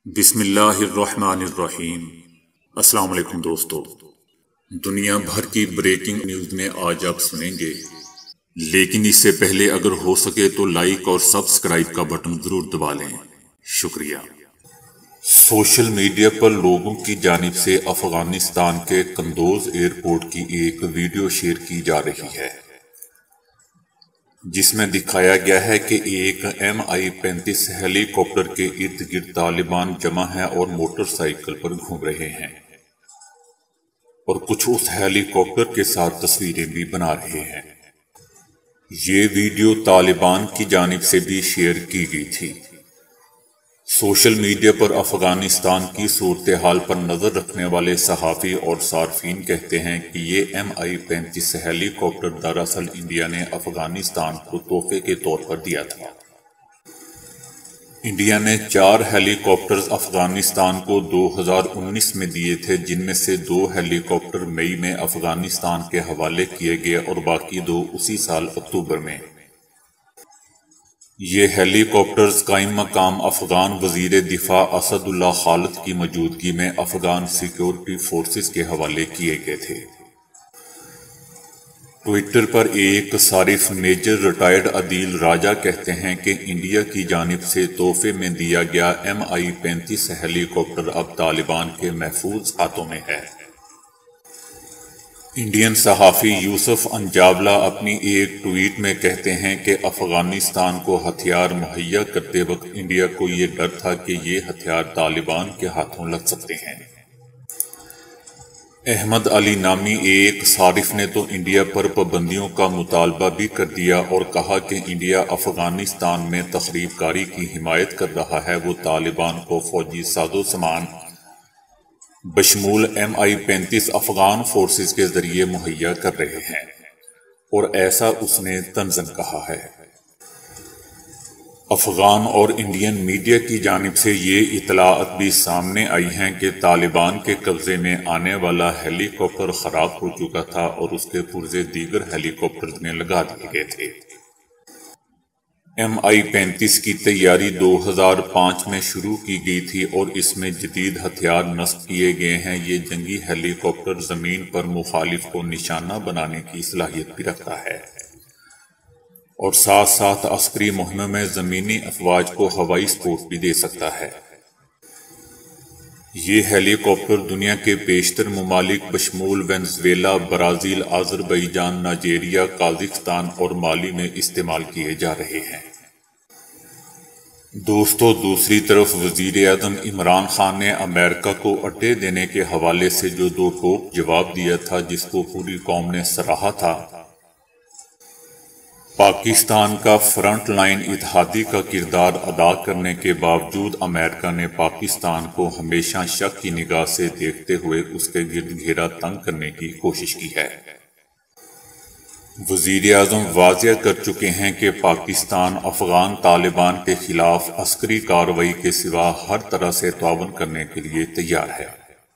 بسم اللہ الرحمن الرحیم۔ السلام علیکم دوستو، دنیا بھر کی بریکنگ نیوز میں آج آپ سنیں گے، لیکن اس سے پہلے اگر ہو سکے تو لائک اور سبسکرائب کا بٹن ضرور دبا لیں، شکریہ۔ سوشل میڈیا پر لوگوں کی جانب سے افغانستان کے قندوز ایئرپورٹ کی ایک ویڈیو شیئر کی جا رہی ہے، جس میں دکھایا گیا ہے کہ ایک Mi-35 ہیلی کاپٹر کے ارد گرد طالبان جمع ہیں اور موٹر سائیکل پر گھوم رہے ہیں، اور کچھ اس ہیلی کاپٹر کے ساتھ تصویریں بھی بنا رہے ہیں۔ یہ ویڈیو طالبان کی جانب سے بھی شیئر کی گئی تھی۔ سوشل میڈیا پر افغانستان کی صورتحال پر نظر رکھنے والے صحافی اور صارفین کہتے ہیں کہ یہ Mi-35 ہیلی کاپٹر دراصل انڈیا نے افغانستان کو تحفے کے طور پر دیا تھا۔ انڈیا نے 4 ہیلی کاپٹرز افغانستان کو 2019 میں دیے تھے، جن میں سے 2 ہیلی کاپٹر مئی میں افغانستان کے حوالے کیے گئے اور باقی 2 اسی سال اکتوبر میں۔ یہ ہیلی کاپٹرز قائم مقام افغان وزیر دفاع اسد اللہ خالد کی موجودگی میں افغان سیکیورٹی فورسز کے حوالے کیے گئے تھے۔ ٹوئٹر پر ایک صارف میجر ریٹائرڈ عدیل راجہ کہتے ہیں کہ انڈیا کی جانب سے تحفے میں دیا گیا Mi-35 ہیلی کاپٹر اب طالبان کے محفوظ ہاتھوں میں ہے۔ انڈین صحافی یوسف انجاولا اپنی ایک ٹویٹ میں کہتے ہیں کہ افغانستان کو ہتھیار مہیا کرتے وقت انڈیا کو یہ ڈر تھا کہ یہ ہتھیار طالبان کے ہاتھوں لگ سکتے ہیں۔ احمد علی نامی ایک صارف نے تو انڈیا پر پابندیوں کا مطالبہ بھی کر دیا اور کہا کہ انڈیا افغانستان میں تخریب کاری کی حمایت کر رہا ہے، وہ طالبان کو فوجی ساز و سامان بشمول Mi-35 افغان فورسز کے ذریعے مہیا کر رہے ہیں، اور ایسا اس نے طنزاً کہا ہے۔ افغان اور انڈین میڈیا کی جانب سے یہ اطلاعات بھی سامنے آئی ہیں کہ طالبان کے قبضے میں آنے والا ہیلی کاپٹر خراب ہو چکا تھا اور اس کے پرزے دیگر ہیلی کاپٹرز میں لگا دیے گئے تھے۔ Mi-35 کی تیاری 2005 میں شروع کی گئی تھی اور اس میں جدید ہتھیار نصب کیے گئے ہیں۔ یہ جنگی ہیلی کاپٹر زمین پر مخالف کو نشانہ بنانے کی صلاحیت بھی رکھتا ہے، اور ساتھ ساتھ عسکری مہموں میں زمینی افواج کو ہوائی سپورٹ بھی دے سکتا ہے۔ یہ ہیلی کاپٹر دنیا کے بیشتر ممالک بشمول Venezuela, Brazil, Azerbaijan, Nigeria, Kazakhstan اور مالی میں استعمال کیے جا رہے ہیں۔ دوستو، دوسری طرف وزیر اعظم عمران خان نے امریکہ کو اڈے دینے کے حوالے سے جو 2 ٹوک جواب دیا تھا، جس کو پوری قوم نے سراہا تھا۔ پاکستان کا فرنٹ لائن اتحادی کا کردار ادا کرنے کے باوجود امریکہ نے پاکستان کو ہمیشہ شک کی نگاہ سے دیکھتے ہوئے اس کے گرد گھیرا تنگ کرنے کی کوشش کی ہے۔ وزیر اعظم واضح کر چکے ہیں کہ پاکستان افغان طالبان کے خلاف عسکری کارروائی کے سوا ہر طرح سے تعاون کرنے کے لیے تیار ہے۔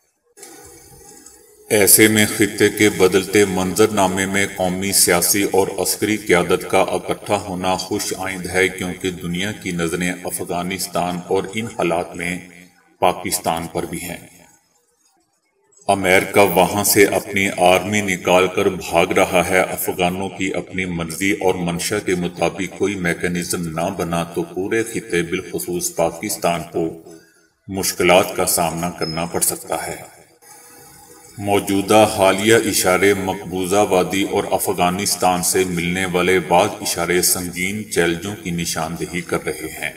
ایسے میں خطے کے بدلتے منظرنامے میں قومی، سیاسی اور عسکری قیادت کا اکٹھا ہونا خوش آئند ہے، کیونکہ دنیا کی نظریں افغانستان اور ان حالات میں پاکستان پر بھی ہیں۔ امریکہ وہاں سے اپنی آرمی نکال کر بھاگ رہا ہے۔ افغانوں کی اپنی مرضی اور منشا کے مطابق کوئی میکانزم نہ بنا تو پورے خطے بالخصوص پاکستان کو مشکلات کا سامنا کرنا پڑ سکتا ہے۔ موجودہ حالیہ اشارے مقبوضہ وادی اور افغانستان سے ملنے والے بعض اشارے سنگین چیلنجوں کی نشاندہی کر رہے ہیں۔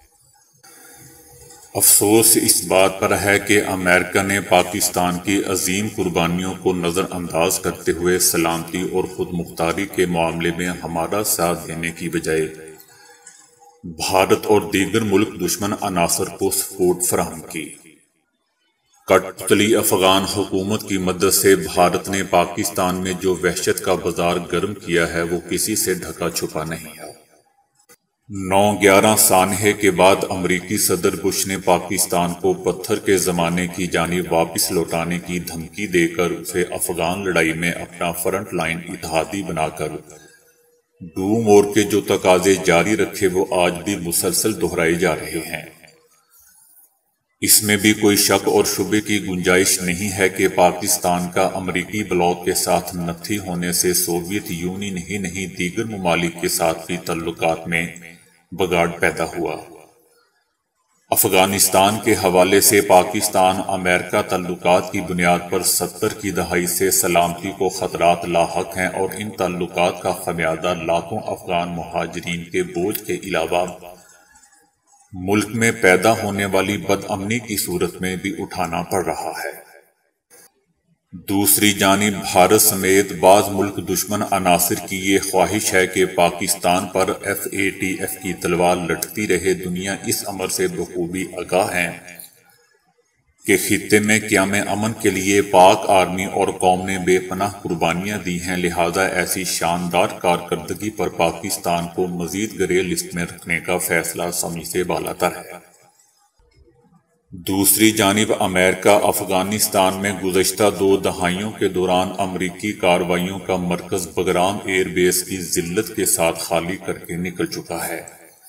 افسوس اس بات پر ہے کہ امریکہ نے پاکستان کی عظیم قربانیوں کو نظر انداز کرتے ہوئے سلامتی اور خود مختاری کے معاملے میں ہمارا ساتھ دینے کی بجائے بھارت اور دیگر ملک دشمن عناصر کو سپورٹ فراہم کی۔ کٹ پتلی افغان حکومت کی مدد سے بھارت نے پاکستان میں جو وحشت کا بازار گرم کیا ہے، وہ کسی سے ڈھکا چھپا نہیں ہے۔ 9/11 سانحے کے بعد امریکی صدر بش نے پاکستان کو پتھر کے زمانے کی جانب واپس لوٹانے کی دھمکی دے کر اسے افغان لڑائی میں اپنا فرنٹ لائن اتحادی بنا کر ڈوم اور کے جو تقاضے جاری رکھے، وہ آج بھی مسلسل دہرائے جا رہے ہیں۔ اس میں بھی کوئی شک اور شبے کی گنجائش نہیں ہے کہ پاکستان کا امریکی بلاک کے ساتھ نتھی ہونے سے سوویت یونین ہی نہیں دیگر ممالک کے ساتھ بھی تعلقات میں بگاڑ پیدا ہوا۔ افغانستان کے حوالے سے پاکستان امریکہ تعلقات کی بنیاد پر 70 کی دہائی سے سلامتی کو خطرات لاحق ہیں، اور ان تعلقات کا خمیازہ لاکھوں افغان مہاجرین کے بوجھ کے علاوہ ملک میں پیدا ہونے والی بدامنی کی صورت میں بھی اٹھانا پڑ رہا ہے۔ دوسری جانب بھارت سمیت بعض ملک دشمن عناصر کی یہ خواہش ہے کہ پاکستان پر FATF کی تلوار لٹکتی رہے۔ دنیا اس امر سے بخوبی آگاہ ہے کہ خطے میں قیام امن کے لیے پاک آرمی اور قوم نے بے پناہ قربانیاں دی ہیں، لہٰذا ایسی شاندار کارکردگی پر پاکستان کو مزید گرے لسٹ میں رکھنے کا فیصلہ سمجھ سے بالاتر ہے۔ دوسری جانب امریکہ افغانستان میں گزشتہ 2 دہائیوں کے دوران امریکی کارروائیوں کا مرکز بگرام ایئر بیس کی ذلت کے ساتھ خالی کر کے نکل چکا ہے۔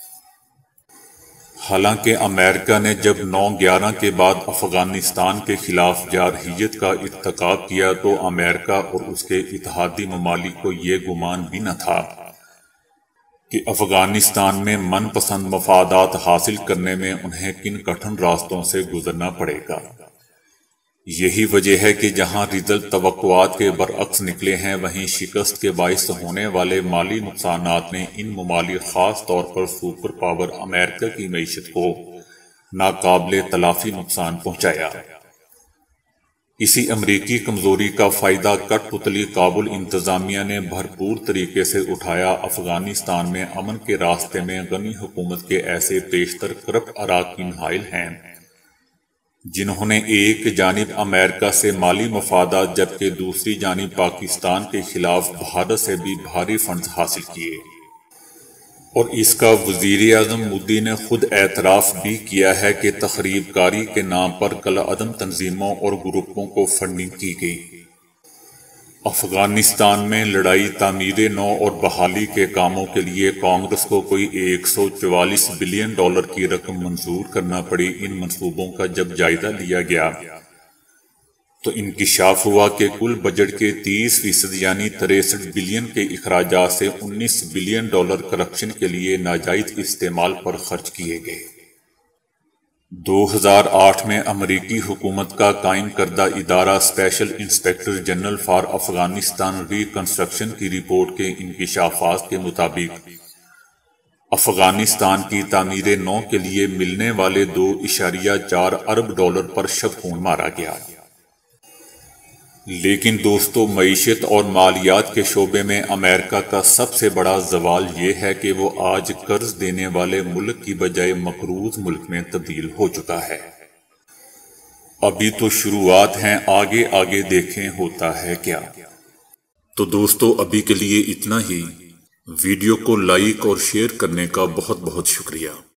حالانکہ امریکہ نے جب 9/11 کے بعد افغانستان کے خلاف جارحیت کا ارتکاب کیا تو امریکہ اور اس کے اتحادی ممالک کو یہ گمان بھی نہ تھا کہ افغانستان میں من پسند مفادات حاصل کرنے میں انہیں کن کٹھن راستوں سے گزرنا پڑے گا۔ یہی وجہ ہے کہ جہاں رزلٹ توقعات کے برعکس نکلے ہیں، وہیں شکست کے باعث ہونے والے مالی نقصانات نے ان ممالک خاص طور پر سپر پاور امریکہ کی معیشت کو ناقابل تلافی نقصان پہنچایا۔ اسی امریکی کمزوری کا فائدہ کٹ پتلی کابل انتظامیہ نے بھرپور طریقے سے اٹھایا۔ افغانستان میں امن کے راستے میں غنی حکومت کے ایسے بیشتر کرپٹ اراکین حائل ہیں جنہوں نے ایک جانب امریکہ سے مالی مفادات جبکہ دوسری جانب پاکستان کے خلاف بھارت سے بھی بھاری فنڈز حاصل کیے، اور اس کا وزیر اعظم مودی نے خود اعتراف بھی کیا ہے کہ تخریب کاری کے نام پر کالعدم تنظیموں اور گروپوں کو فنڈنگ کی گئی۔ افغانستان میں لڑائی، تعمیر نو اور بحالی کے کاموں کے لیے کانگریس کو کوئی $144 بلین کی رقم منظور کرنا پڑی۔ ان منصوبوں کا جب جائزہ لیا گیا تو انکشاف ہوا کہ کل بجٹ کے 30% یعنی 63 بلین کے اخراجات سے $19 بلین کرپشن کے لیے ناجائز استعمال پر خرچ کیے گئے۔ 2008 میں امریکی حکومت کا قائم کردہ ادارہ special inspector general for Afghanistan reconstruction کی رپورٹ کے انکشافات کے مطابق افغانستان کی تعمیر نو کے لیے ملنے والے $2.4 ارب پر شب خون مارا گیا۔ لیکن دوستو، معیشت اور مالیات کے شعبے میں امریکہ کا سب سے بڑا زوال یہ ہے کہ وہ آج قرض دینے والے ملک کی بجائے مقروض ملک میں تبدیل ہو چکا ہے۔ ابھی تو شروعات ہیں، آگے آگے دیکھیں ہوتا ہے کیا۔ تو دوستو، ابھی کے لیے اتنا ہی۔ ویڈیو کو لائک اور شیئر کرنے کا بہت بہت شکریہ۔